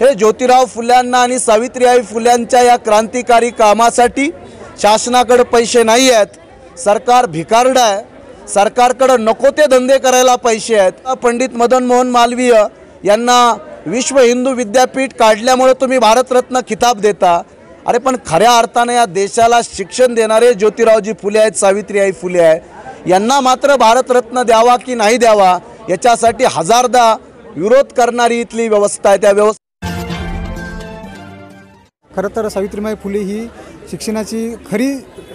हे ज्योतिराव फुल्यांना आणि सावित्रीबाई फुल्यांच्या या क्रांतिकारी कामासाठी शासनाकडे पैसे नाही आहेत। सरकार भिकारड आहे। सरकारकडे नको ते धंदे करायला पैसे आहेत। पंडित मदन मोहन मालवीय यांना विश्व हिंदू विद्यापीठ काढल्यामुळे तुम्ही भारतरत्न खिताब देता। अरे पण खऱ्या अर्थाने या देशाला शिक्षण देणारे ज्योतिरावजी फुले आहेत, सावित्रीबाई फुले आहे। यांना मात्र भारतरत्न द्यावा की नाही द्यावा याच्यासाठी हजारदा विरोध करणारी इथली व्यवस्था आहे। त्या व्यवस्था खरं तर सावित्रीबाई फुले ही शिक्षणाची खरी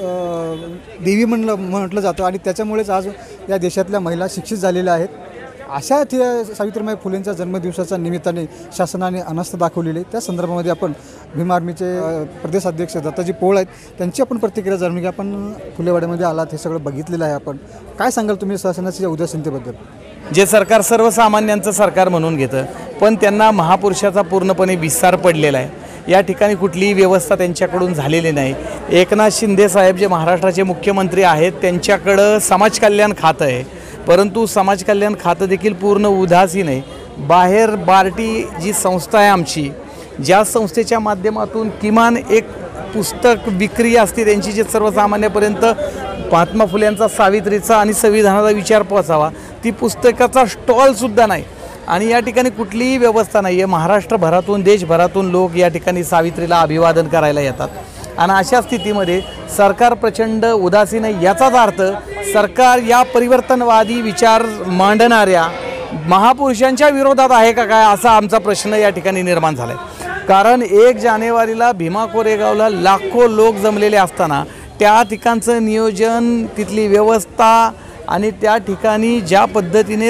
देवी म्हटलं जातं आणि त्याच्यामुळेच आज या देशातल्या महिला शिक्षित झालेल्या आहेत। अशा सावित्रीबाई फुलेंच्या जन्मदिवसाच्या निमित्ताने शासनाने अनास्था दाखवलेली त्या संदर्भामध्ये आपण भीम आर्मीचे प्रदेशाध्यक्ष दत्ताजी पोळ आहेत त्यांची आपण प्रतिक्रिया जाणून घ्या। आपण फुलेवाड्यामध्ये आलात, हे सगळं बघितलेलं आहे। आपण काय सांगाल तुम्ही शासनाच्या उदासीनतेबद्दल? जे सरकार सर्वसामान्यांचं सरकार म्हणून घेतं पण त्यांना महापुरुषाचा पूर्णपणे विस्तार पडलेला आहे। या ठिकाणी कुठलीही व्यवस्था त्यांच्याकडून झालेली नाही। एकनाथ शिंदे साहेब जे महाराष्ट्राचे मुख्यमंत्री आहेत त्यांच्याकडं समाज कल्याण खातं आहे, परंतु समाज कल्याण खातं देखील पूर्ण उदासीन आहे। बाहेर बार्टी जी संस्था आहे आमची, ज्या संस्थेच्या माध्यमातून किमान एक पुस्तक विक्री असते त्यांची, जे सर्वसामान्यपर्यंत महात्मा फुल्यांचा, सावित्रीचा आणि संविधानाचा विचार पोचावा, ती पुस्तकाचा स्टॉलसुद्धा नाही आणि या ठिकाणी कुठलीही व्यवस्था नाही आहे। महाराष्ट्रभरातून देशभरातून लोक या ठिकाणी सावित्रीला अभिवादन करायला येतात आणि अशा स्थितीमध्ये सरकार प्रचंड उदासीन आहे। याचाच अर्थ सरकार या परिवर्तनवादी विचार मांडणाऱ्या महापुरुषांच्या विरोधात आहे का काय, असा आमचा प्रश्न या ठिकाणी निर्माण झाला आहे। कारण 1 जानेवारीला भीमा कोरेगावला लाखो लोक जमलेले असताना त्या ठिकाणचं नियोजन, तिथली व्यवस्था आणि त्या ठिकाणी ज्या पद्धतीने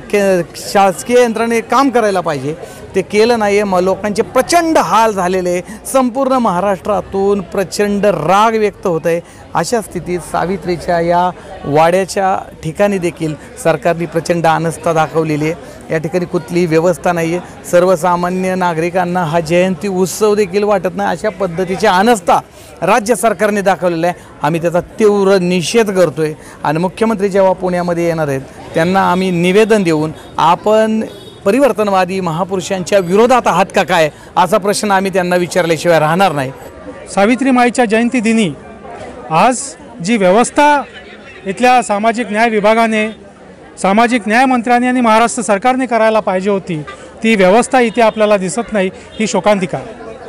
शासकीय यंत्रणेने काम करायला पाहिजे ते केलं नाही आहे। लोकांचे प्रचंड हाल झालेले, संपूर्ण महाराष्ट्रातून प्रचंड राग व्यक्त होत आहे। अशा स्थितीत सावित्रीच्या या वाड्याच्या ठिकाणी देखील सरकारने प्रचंड अनास्था दाखवलेली आहे। या ठिकाणी कुठलीही व्यवस्था नाही आहे। सर्वसामान्य नागरिकांना हा जयंती उत्सव देखील वाटत नाही, अशा पद्धतीची अनास्था राज्य सरकारने दाखवलेला आहे। आम्ही त्याचा तीव्र निषेध करतो आहे आणि मुख्यमंत्री जेव्हा पुण्यामध्ये येणार आहेत त्यांना आम्ही निवेदन देऊन आपण परिवर्तनवादी महापुरुषांच्या विरोधात आहात का काय, असा प्रश्न आम्ही त्यांना विचारल्याशिवाय राहणार नाही। सावित्रीमाईच्या जयंती दिनी आज जी व्यवस्था इथल्या सामाजिक न्याय विभागाने, सामाजिक न्याय मंत्र्यांनी आणि महाराष्ट्र सरकारने करायला पाहिजे होती ती व्यवस्था इथे आपल्याला दिसत नाही, ही शोकांतिका।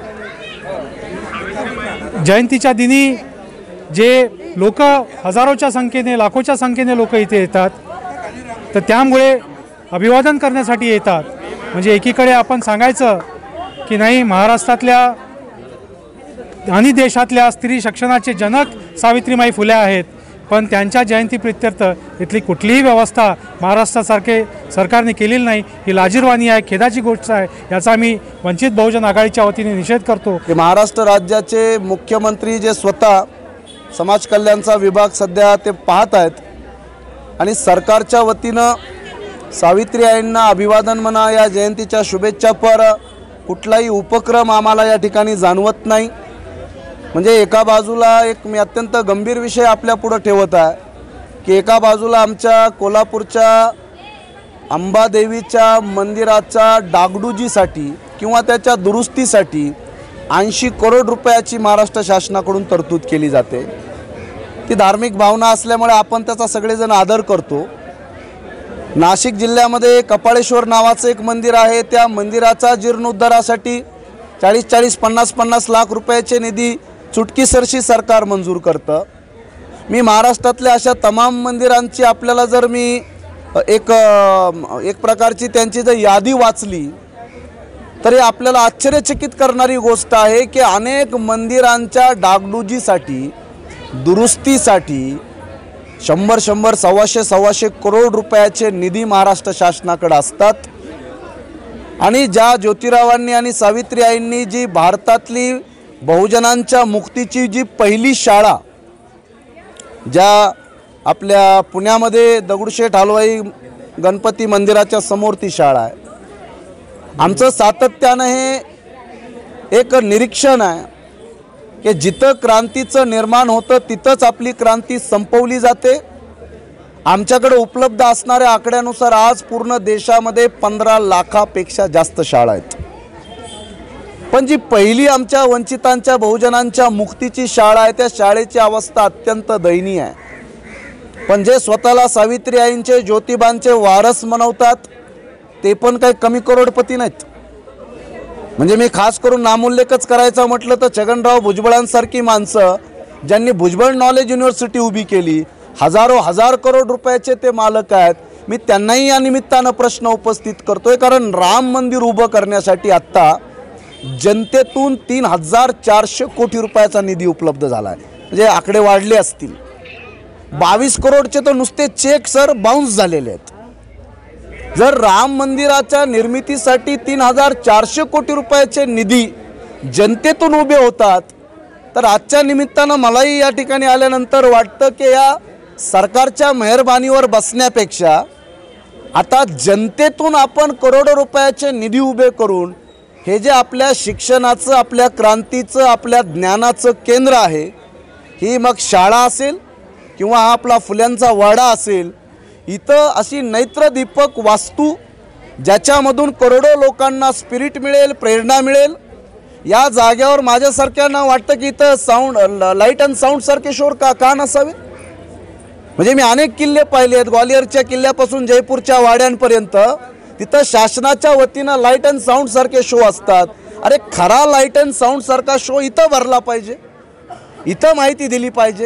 जयंतीच्या दिनी जे लोक हजारोच्या संख्येने, लाखोच्या संख्येने लोक इथे येतात, तर त्यामुळे अभिवादन करण्यासाठी येतात। म्हणजे एकीकडे आपण सांगायचं की नाही, महाराष्ट्रातल्या आणि देशातल्या स्त्री शिक्षणाचे जनक सावित्रीबाई फुले आहेत, पण त्यांच्या जयंतीप्रित्यर्थ इथली कुठलीही व्यवस्था महाराष्ट्रासारखे सरकारने केलेली नाही, ही लाजिरवाणी आहे, खेदाची गोष्ट आहे। याचा मी वंचित बहुजन आघाडीच्या वतीने निषेध करतो। महाराष्ट्र राज्याचे मुख्यमंत्री जे स्वतः समाज कल्याणचा विभाग सध्या ते पाहत आहेत आणि सरकारच्या वतीनं सावित्रीबाईंना अभिवादन म्हणा, या जयंतीच्या शुभेच्छा पर कुठलाही उपक्रम आम्हाला या ठिकाणी जाणवत नाही। म्हणजे एका बाजूला एक मी अत्यंत गंभीर विषय आपल्या पुढे ठेवत आहे की एका बाजूला आमच्या कोल्हापूरच्या अंबादेवीच्या मंदिराच्या डागडुजीसाठी किंवा त्याच्या दुरुस्तीसाठी 80 करोड रुपयाची महाराष्ट्र शासनाकडून तरतूद केली जाते। ती धार्मिक भावना असल्यामुळे आपण त्याचा सगळेजण आदर करतो। नाशिक जिल्ह्यामध्ये कपाळेश्वर नावाचं एक मंदिर आहे, त्या मंदिराचा जीर्णोद्धारासाठी 40-40, 50-50 लाख रुपयाचे निधी चुटकीसरशी सरकार मंजूर करतं। मी महाराष्ट्रातल्या अशा तमाम मंदिरांची आपल्याला जर मी एक प्रकारची त्यांची जर यादी वाचली तरी आपल्याला आश्चर्यचकित करणारी गोष्ट आहे की अनेक मंदिरांच्या डागडुजीसाठी, दुरुस्तीसाठी 100-100, 125-125 करोड रुपयाचे निधी महाराष्ट्र शासनाकडे असतात। आणि ज्या ज्योतिरावांनी आणि सावित्रीबाईंनी जी भारतातली बहुजनांच्या मुक्तीची जी पहिली शाळा, ज्या आपल्या पुण्यामध्ये दगडूशेठ हलवाई गणपती मंदिराच्या समोर ती शाळा आहे, आमचं सातत्यानं हे एक निरीक्षण आहे की जिथं क्रांतीचं निर्माण होतं तिथंच आपली क्रांती संपवली जाते। आमच्याकडे उपलब्ध असणाऱ्या आकड्यानुसार आज पूर्ण देशामध्ये 15 लाखापेक्षा जास्त शाळा आहेत। पण जी पहिली आमच्या वंचितांच्या बहुजनांच्या मुक्तीची शाळा आहे त्या शाळेची अवस्था अत्यंत दयनीय आहे। पण जे स्वतःला सावित्रीआईंचे ज्योतिबांचे वारस म्हणवतात ते पण काही कमी करोडपती नाहीत। म्हणजे मी खास करून नामोल्लेखच करायचा म्हटलं तर छगनराव भुजबळांसारखी माणसं ज्यांनी भुजबळ नॉलेज युनिव्हर्सिटी उभी केली, हजार करोड रुपयाचे ते मालक आहेत। मी त्यांनाही या निमित्तानं प्रश्न उपस्थित करतोय, कारण राम मंदिर उभं करण्यासाठी आत्ता जनतेतून 3400 कोटी रुपयाचा निधी उपलब्ध झाला आहे। म्हणजे आकडे वाढले असतील, 22 करोडचे तर नुसते चेक सर बाउन्स झालेले आहेत। जर राम मंदिराच्या निर्मितीसाठी 3400 कोटी रुपयाचे निधी जनतेतून उभे होतात तर आजच्या निमित्तानं मलाही या ठिकाणी आल्यानंतर वाटतं की या सरकारच्या मेहरबानीवर बसण्यापेक्षा आता जनतेतून आपण करोडो रुपयाचे निधी उभे करून हे जे आपल्या शिक्षणाचं, आपल्या क्रांतीचं, आपल्या ज्ञानाचं केंद्र आहे, ही मग शाळा असेल किंवा हा आपला फुल्यांचा वाडा असेल, इथं अशी नेत्रदीपक वास्तू ज्याच्यामधून करोडो लोकांना स्पिरिट मिळेल, प्रेरणा मिळेल, या जागेवर माझ्यासारख्यांना वाटतं की इथं लाईट अँड साऊंड सारखे शोर का नसावे। म्हणजे मी अनेक किल्ले पाहिले आहेत, ग्वालियरच्या किल्ल्यापासून जयपूरच्या वाड्यांपर्यंत तिथं शासनाच्या वतीनं लाईट अँड साऊंड सारखे शो असतात। अरे खरा लाईट अँड साऊंड सारखा शो इथं भरला पाहिजे, इथं माहिती दिली पाहिजे।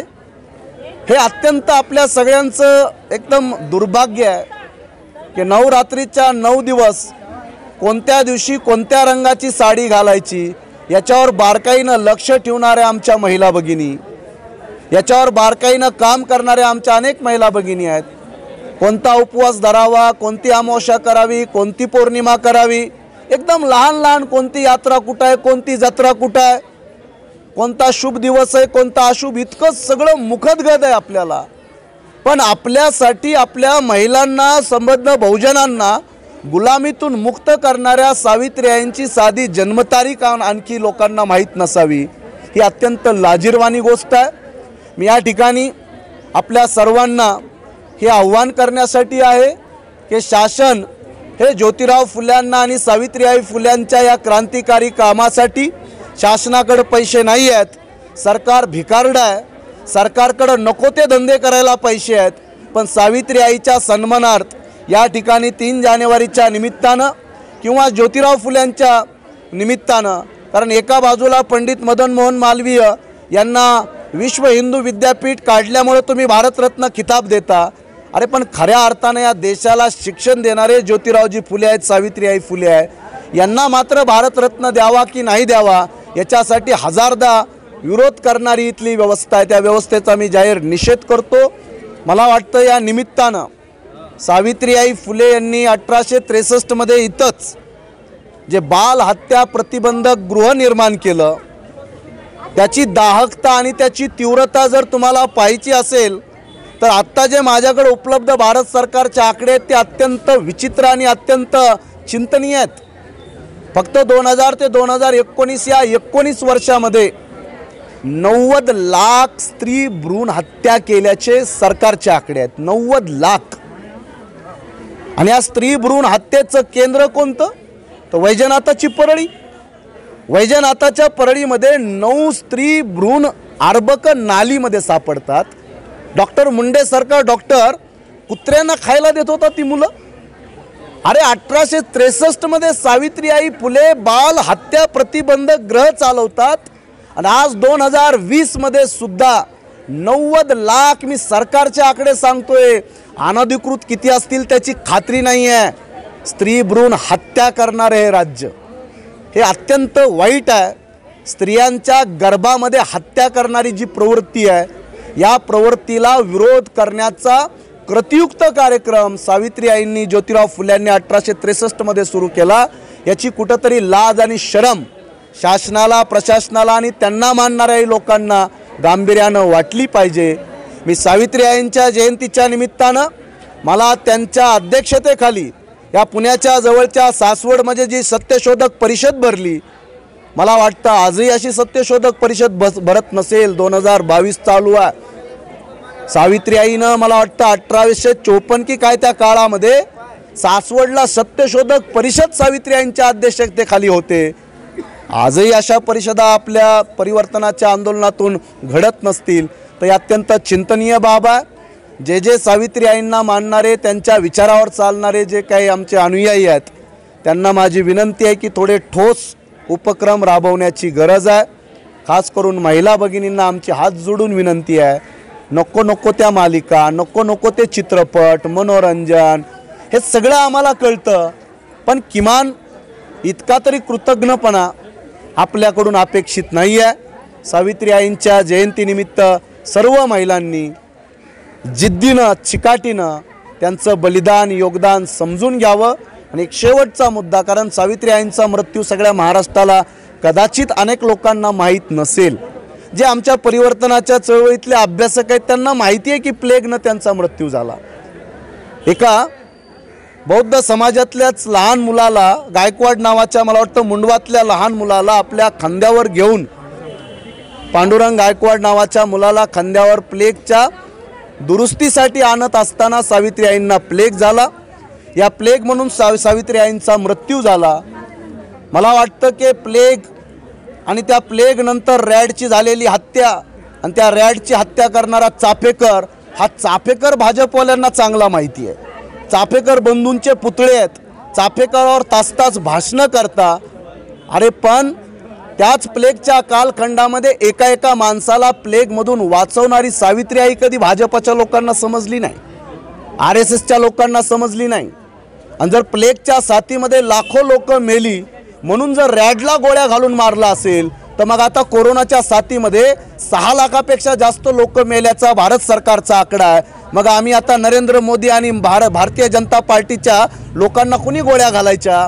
हे अत्यंत आपल्या सगळ्यांचं एकदम दुर्भाग्य आहे की नवरात्रीच्या 9 दिवस कोणत्या दिवशी कोणत्या रंगाची साडी घालायची याच्यावर बारकाईनं लक्ष ठेवणाऱ्या आमच्या महिला भगिनी, याच्यावर बारकाईनं काम करणाऱ्या आमच्या अनेक महिला भगिनी आहेत। कोणता उपवास धरावा, कोणती अमावस्या करावी, कोणती पौर्णिमा करावी, एकदम लहान लहान कोणती यात्रा कुठं आहे, कोणती जत्रा कुठं आहे, कोणता शुभ दिवस आहे, कोणता अशुभ, इतकं सगळं मुखदगत आहे आपल्याला। पण आपल्यासाठी, आपल्या महिलांना, संबंध बहुजनांना गुलामीतून मुक्त करणाऱ्या सावित्रीआईंची साधी जन्मतारीख आणखी लोकांना माहीत नसावी, ही अत्यंत लाजिरवाणी गोष्ट आहे। मी या ठिकाणी आपल्या सर्वांना हे आव्हान करण्यासाठी आहे की शासन हे ज्योतिराव फुल्यांना आणि सावित्रीबाई फुल्यांच्या या क्रांतिकारी कामासाठी शासनाकडे पैसे नाही आहेत, सरकार भिकारडं आहे, सरकारकडे नको ते धंदे करायला पैसे आहेत। पण सावित्रीआईच्या सन्मानार्थ या ठिकाणी 3 जानेवारीच्या निमित्तानं किंवा ज्योतिराव फुल्यांच्या निमित्तानं, कारण एका बाजूला पंडित मदन मोहन मालवीय यांना विश्व हिंदू विद्यापीठ काढल्यामुळे तुम्ही भारतरत्न खिताब देता, अरे पण खऱ्या अर्थानं या देशाला शिक्षण देणारे ज्योतिरावजी फुले आहेत, सावित्रीबाई फुले आहे, यांना मात्र भारतरत्न द्यावा की नाही द्यावा याच्यासाठी हजारदा विरोध करणारी इथली व्यवस्था आहे। त्या व्यवस्थेचा मी जाहीर निषेध करतो। मला वाटतं या निमित्तानं सावित्रीबाई फुले यांनी 1863 मध्ये इथंच जे बाल हत्या प्रतिबंधक गृह निर्माण केलं, त्याची दाहकता आणि त्याची तीव्रता जर तुम्हाला पाहायची असेल तर आत्ता जे माझ्याकडे उपलब्ध भारत सरकारचे आकडे आहेत ते अत्यंत विचित्र आणि अत्यंत चिंतनीय आहेत। फक्त 2000 ते 2019 या 19 वर्षामध्ये 90 लाख स्त्री भ्रूण हत्या केल्याचे सरकारचे आकडे आहेत, 90 लाख। आणि या स्त्री भ्रूण हत्येचं केंद्र कोणतं तर वैजनाथाची परळी। वैजनाथाच्या परळीमध्ये 9 स्त्री भ्रूण अर्भक नालीमध्ये सापडतात। डॉक्टर मुंडेसारखा डॉक्टर कुत्र्यांना खायला देत होता ती मुलं। अरे 1863 मध्ये सावित्रीबाई फुले बाल हत्या प्रतिबंधक ग्रह चालवतात आणि आज 2020 मध्ये सुद्धा 90 लाख, मी सरकारचे आकडे सांगतोय, अनधिकृत किती असतील त्याची खात्री नाही आहे, स्त्री भ्रूण हत्या करणारे हे राज्य, हे अत्यंत वाईट आहे। स्त्रियांच्या गर्भामध्ये हत्या करणारी जी प्रवृत्ती आहे या प्रवृत्तीला विरोध करण्याचा कृतियुक्त कार्यक्रम सावित्रीआईंनी, ज्योतिराव फुल्यांनी 1863 मध्ये सुरू केला। याची कुठंतरी लाज आणि शरम शासनाला, प्रशासनाला आणि त्यांना मानणाऱ्या लोकांना गांभीर्यानं वाटली पाहिजे। मी सावित्रीआईंच्या जयंतीच्या निमित्तानं मला त्यांच्या अध्यक्षतेखाली या पुण्याच्या जवळच्या सासवडमध्ये जी सत्यशोधक परिषद भरली, मला वाटतं आजही अशी सत्यशोधक परिषद भरत नसेल। 2022 चालू आहे। सावित्रीआईनं मला वाटतं 1854 की काय त्या काळामध्ये सासवडला सत्यशोधक परिषद सावित्रीआईंच्या अध्यक्षतेखाली होते आजही अशा परिषदा आपल्या परिवर्तनाच्या आंदोलनातून घडत नसतील तर ही अत्यंत चिंतनीय बाब आहे। जे सावित्री आईंना मानणारे, त्यांच्या विचारावर चालणारे जे काही आमचे अनुयायी आहेत त्यांना माझी विनंती आहे की थोडे ठोस उपक्रम राबवण्याची गरज आहे। खास करून महिला भगिनींना आमची हात जोडून विनंती आहे, नको नको त्या मालिका, नको नको ते चित्रपट, मनोरंजन, हे सगळं आम्हाला कळतं, पण किमान इतका तरी कृतज्ञपणा आपल्याकडून अपेक्षित नाही आहे। सावित्री आईंच्या जयंतीनिमित्त सर्व महिलांनी जिद्दीनं, चिकाटीनं त्यांचं बलिदान, योगदान समजून घ्यावं। आणि एक शेवटचा मुद्दा, कारण सावित्री आईंचा मृत्यू सगळ्या महाराष्ट्राला कदाचित अनेक लोकांना माहीत नसेल, जे आमच्या परिवर्तनाच्या चळवळीतले अभ्यासक आहेत त्यांना माहिती आहे की प्लेगनं त्यांचा मृत्यू झाला। एका बौद्ध समाजातल्याच लहान मुलाला, गायकवाड नावाच्या, मला वाटतं मुंडवातल्या लहान मुलाला आपल्या खांद्यावर घेऊन, पांडुरंग गायकवाड नावाच्या मुलाला खांद्यावर प्लेगच्या दुरुस्तीसाठी आणत असताना सावित्री आईंना प्लेग झाला। या प्लेग म्हणून सावित्री आईंचा मृत्यू झाला। मला वाटतं की प्लेग आणि त्या प्लेग नंतर रॅडची झालेली हत्या आणि त्या रॅडची हत्या करणारा चाफेकर, हा चाफेकर भाजपवाल्यांना चांगला माहिती आहे। चाफेकर बंधूंचे पुतळे आहेत, चाफेकरावर तास भाषणं करता। अरे पण त्याच प्लेगच्या कालखंडामध्ये एका माणसाला प्लेगमधून वाचवणारी सावित्री आई कधी भाजपच्या लोकांना समजली नाही, RSSच्या लोकांना समजली नाही। आणि जर प्लेगच्या साथीमध्ये लाखो लोक मेली म्हणून जर रॅडला गोळ्या घालून मारला असेल तर मग आता कोरोनाच्या साथीमध्ये 6 लाखापेक्षा जास्त लोक मेल्याचा भारत सरकारचा आकडा आहे। मग आम्ही आता नरेंद्र मोदी आणि भारतीय जनता पार्टीच्या लोकांना कुणी गोळ्या घालायच्या?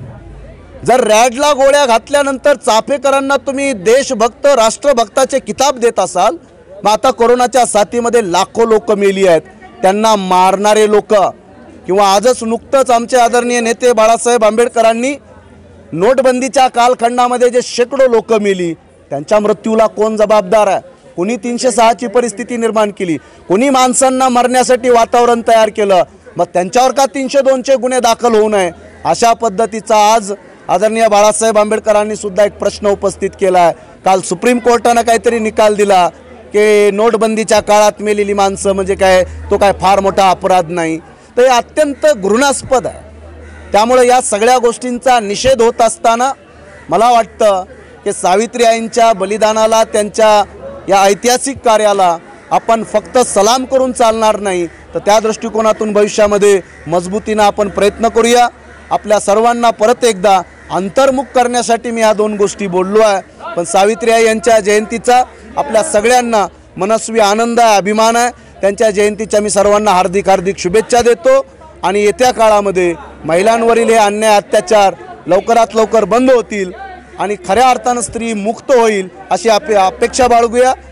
जर रॅडला गोळ्या घातल्यानंतर चाफेकरांना तुम्ही देशभक्त, राष्ट्रभक्ताचे किताब देत असाल, मग आता कोरोनाच्या साथीमध्ये लाखो लोक मेली आहेत, त्यांना मारणारे लोक, किंवा आजच नुकतंच आमचे आदरणीय नेते बाळासाहेब आंबेडकरांनी नोटबंदीच्या कालखंडामध्ये जे शेकडो लोक मेली, त्यांच्या मृत्यूला कोण जबाबदार आहे? कोणी 306ची परिस्थिती निर्माण केली? कोणी माणसांना मरण्यासाठी वातावरण तयार केलं? मग त्यांच्यावर का 302चे गुन्हे दाखल होऊ नये? अशा पद्धतीचा आज आदरणीय बाळासाहेब आंबेडकरांनी सुद्धा एक प्रश्न उपस्थित केला आहे। काल सुप्रीम कोर्टानं काहीतरी निकाल दिला की नोटबंदीच्या काळात मेलेली माणसं म्हणजे काय, तो काय फार मोठा अपराध नाही। तर हे अत्यंत घृणास्पद आहे। त्यामुळे या सगळ्या गोष्टींचा निषेध होत असताना मला वाटतं की सावित्री आईंच्या बलिदानाला, त्यांच्या या ऐतिहासिक कार्याला आपण फक्त सलाम करून चालणार नाही, तर त्या दृष्टिकोनातून भविष्यामध्ये मजबूतीनं आपण प्रयत्न करूया। आपल्या सर्वांना परत एकदा अंतर्मुख करण्यासाठी मी ह्या 2 गोष्टी बोललो आहे। पण सावित्री आई यांच्या जयंतीचा आपल्या सगळ्यांना मनस्वी आनंद आहे, अभिमान आहे। त्यांच्या जयंतीच्या मी सर्वांना हार्दिक शुभेच्छा देतो आणि येत्या काळामध्ये महिलांवरील हे अन्याय, अत्याचार लवकरात लवकर बंद होतील आणि खऱ्या अर्थानं स्त्री मुक्त होईल अशी अपेक्षा बाळगूया।